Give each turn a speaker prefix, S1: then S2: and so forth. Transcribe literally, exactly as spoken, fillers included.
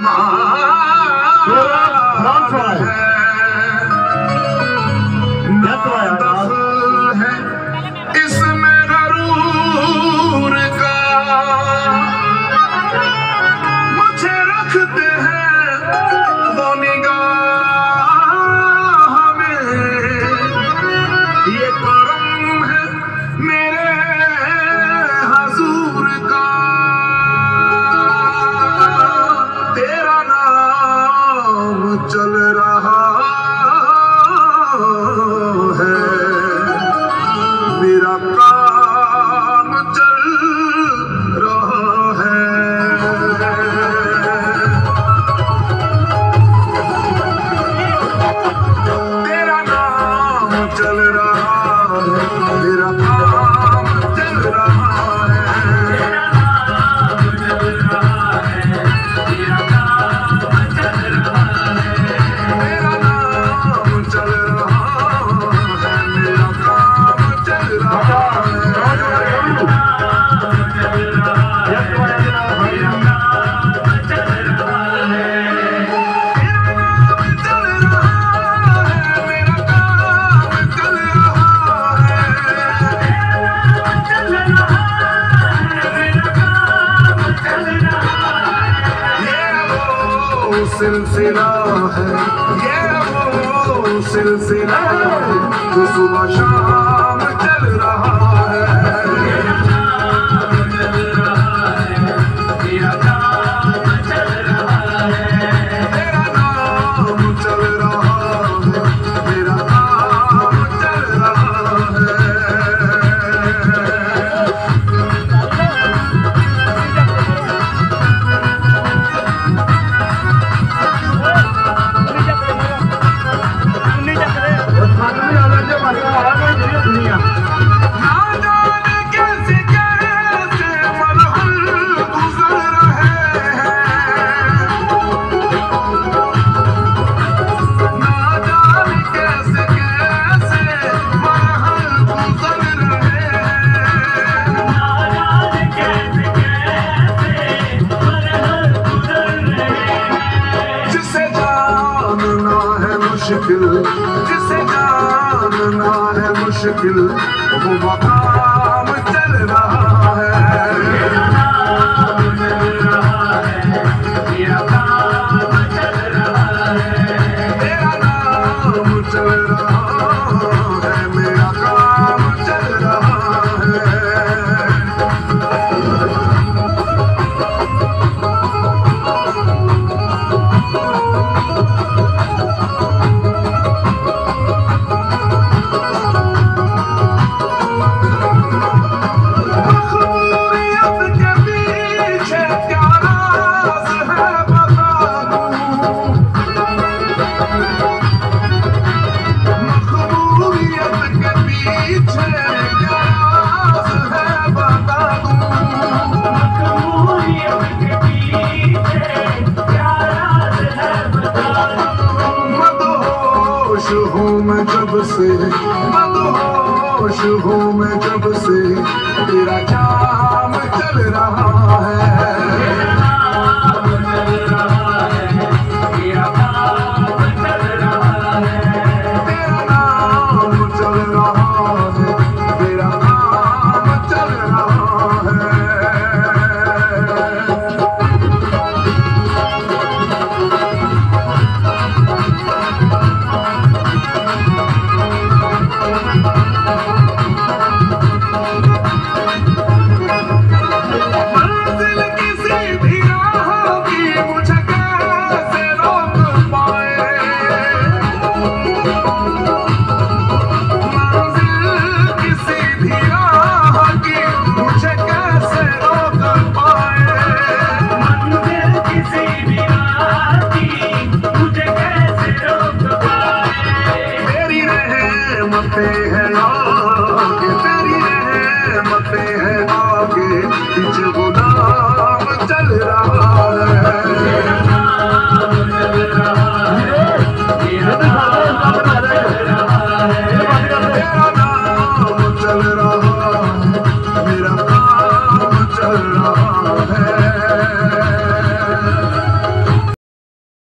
S1: सिलसिला है ये वो सिलसिला है जो सुबह शाम चल रहा है। तेरा नाम चल रहा है, तेरा नाम चल रहा है, तेरा नाम चल रहा है। मुश्किल जिसे जानना है मुश्किल वो मकाम चल रहा है। तेरा नाम चल रहा है, तेरा नाम चल रहा है, तेरा नाम चल रहा है, मेरा काम चल रहा है। हूँ मैं जब से मदहोश हूँ मैं जब से तेरा जाम चल रहा है।